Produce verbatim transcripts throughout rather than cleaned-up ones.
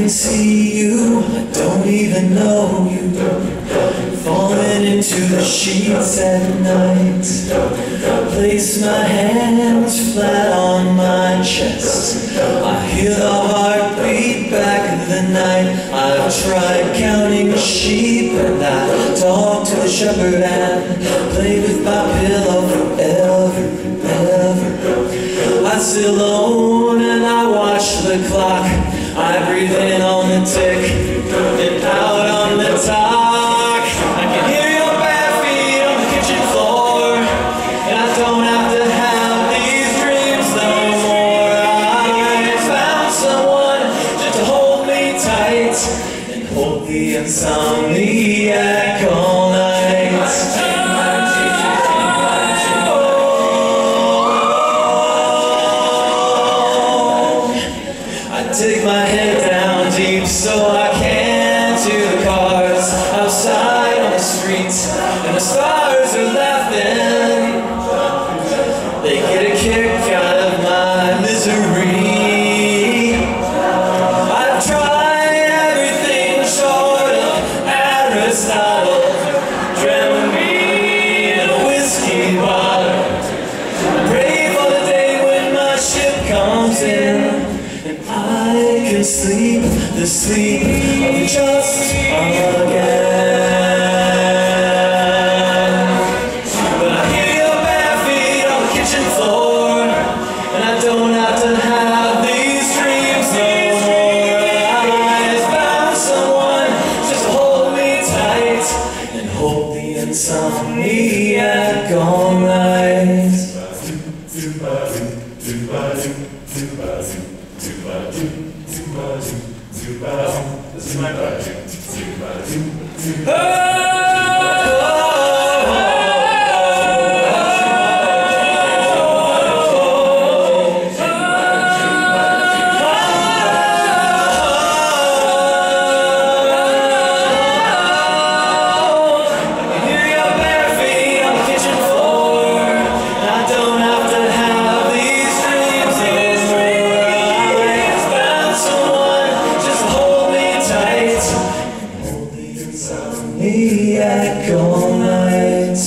can see you, I don't even know you, falling into the sheets at night. Place my hands flat on my chest, I hear the heartbeat back of the night. I've tried counting sheep and I talk to the shepherd and play with my pillow forever, ever. I sit alone and I watch the clock, I breathe in on the tick and out on the talk. I can hear your bare feet on the kitchen floor, and I don't have to have these dreams no more. I found someone just to hold me tight and hold the insomniac all night. Take my head down deep so I can to the cars outside on the streets, and the stars are laughing. They get a kick out of my misery. I've tried everything short of Aristotle, Dramamine and a whiskey bottle. Pray for the day when my ship comes in and I can sleep the sleep of just again. But I hear your bare feet on the kitchen floor, and I don't have to have these dreams no more. I found someone just to hold me tight and hold the insomniac all night. This is my insomniac all night.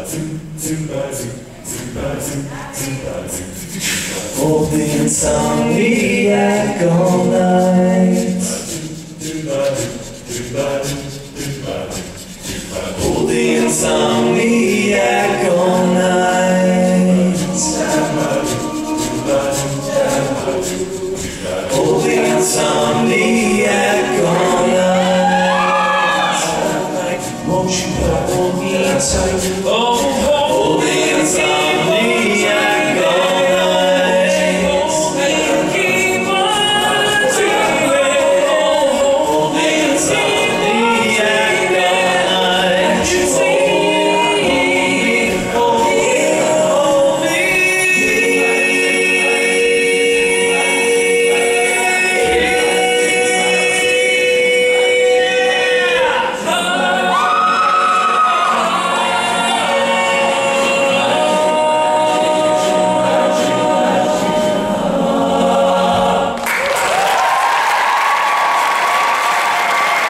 Hold the insomniac all night. Hold the insomniac all night. Hold the insomniac all night. Won't you hold me tight? Oh.